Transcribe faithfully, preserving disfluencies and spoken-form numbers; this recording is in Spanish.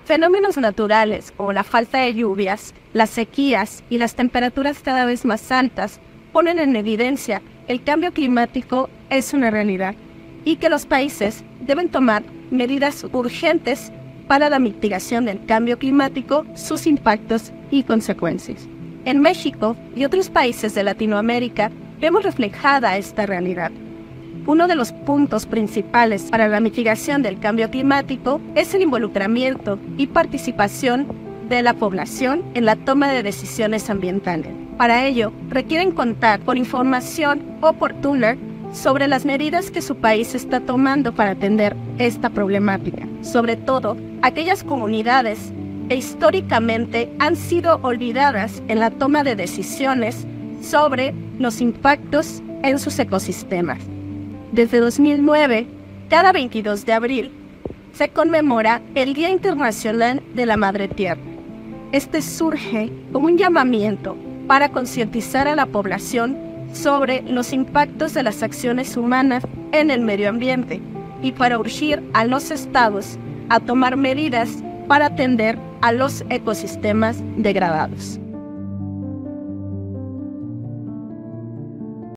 Fenómenos naturales como la falta de lluvias, las sequías y las temperaturas cada vez más altas ponen en evidencia que el cambio climático es una realidad y que los países deben tomar medidas urgentes para la mitigación del cambio climático, sus impactos y consecuencias. En México y otros países de Latinoamérica vemos reflejada esta realidad. Uno de los puntos principales para la mitigación del cambio climático es el involucramiento y participación de la población en la toma de decisiones ambientales. Para ello, requieren contar con información oportuna sobre las medidas que su país está tomando para atender esta problemática, sobre todo aquellas comunidades que históricamente han sido olvidadas en la toma de decisiones sobre los impactos en sus ecosistemas. Desde dos mil nueve, cada veintidós de abril, se conmemora el Día Internacional de la Madre Tierra. Este surge como un llamamiento para concientizar a la población sobre los impactos de las acciones humanas en el medio ambiente y para urgir a los estados a tomar medidas para atender a los ecosistemas degradados.